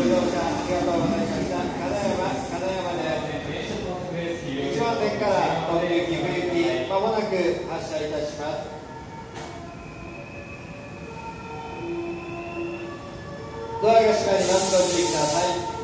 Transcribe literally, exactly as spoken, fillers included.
移動車ありがとうございました。金山、金山でいちばん線から飛び行き、不行き、まもなく発車いたします。ドアが閉まります。ご注意ください。